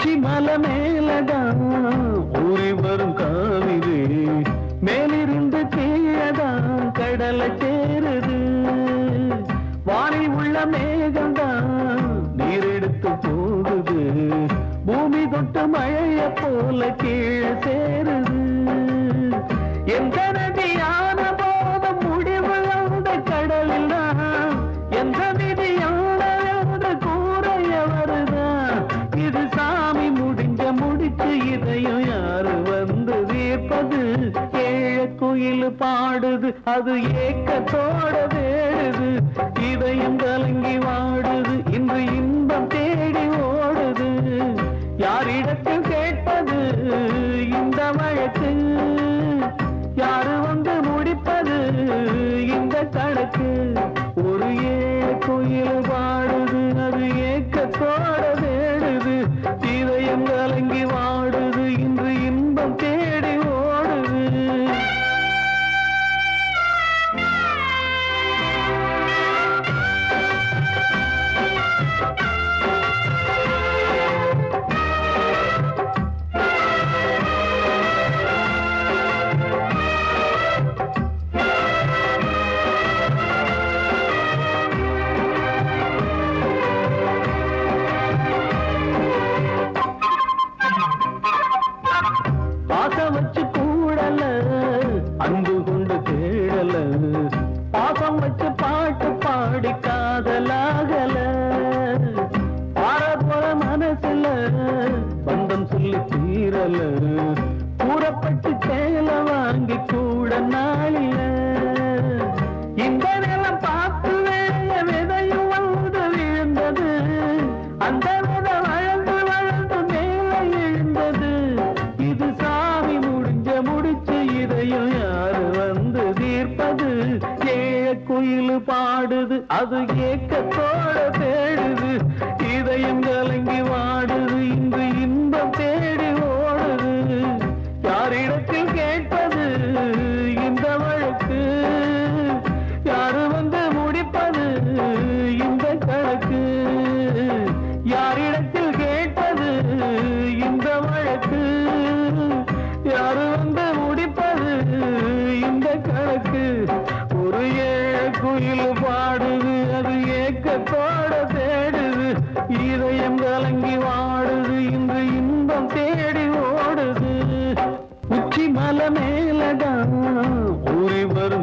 உச்சி மலை மேலதான் ஊறி வரும் காவிரி மேலிருந்து கீழதான் கடலை சேருது வானில் உள்ள மேகம்தான் நீரெடுத்து போகுது பூமி தொட்டு மழைய போல கீழே சேருது எந்த நதியான போதும் முடிவு அந்த கடலில் தான் எந்த விதியான என்று கூறைய வருதான் இது சாமி முடிஞ்ச முடிச்சு இதையும் யாரு வந்து தீர்ப்பது ஏழ குயில் பாடுது அது ஏக்கத்தோட வேடுது இதயம் கலங்கி வாடுது இன்று இன்பம் தேடி ஓடுது யாரிடத்தில் கேட்பது இந்த வழக்கு யாரு வந்து முடிப்பது இந்த கணக்கு ஒரு ஏழ குயில் பாடுது அது ஏக்கத்தோட வேடுது இதயம் கலங்கி வாடுது இன்று இன்பம் தேடி ஓடுது அன்பு கொண்டு தேடல பாசம் வச்சு பாட்டு பாடி காதலாகல பார போற மனசுல பந்தம் சொல்லி தீரல கூறப்பட்டு சேல வாங்கி கூட நாளில இந்த நிலம் பார்த்து விதையும் வந்து விழுந்தது அந்த விதை வளர்ந்து வளர்ந்து மேல எழுந்தது இது சாமி முடிஞ்ச முடிச்சு இதையும் யாரு வந்து தீர்ப்பது ஏழ குயில் பாடுது அது ஏக்கத்தோட தேடுது இதயம் கலங்கி வாடுது இன்று இன்பம் தேடி ஓடுது யாரிடத்தில் கேட்பது இந்த வழக்கு யாரு வந்து முடிப்பது இந்த கணக்கு யாரிடத்தில் கேட்பது இந்த வழக்கு யாரு வந்து முடிப்பது இந்த கணக்கு ஒரு ஏழ குயில் பாடுது அது ஏக்கத்தோட தேடுது இதயம் கலங்கி வாடுது இன்று இன்பம் தேடி ஓடுது உச்சி மலை மேலதான் ஊறி வரும்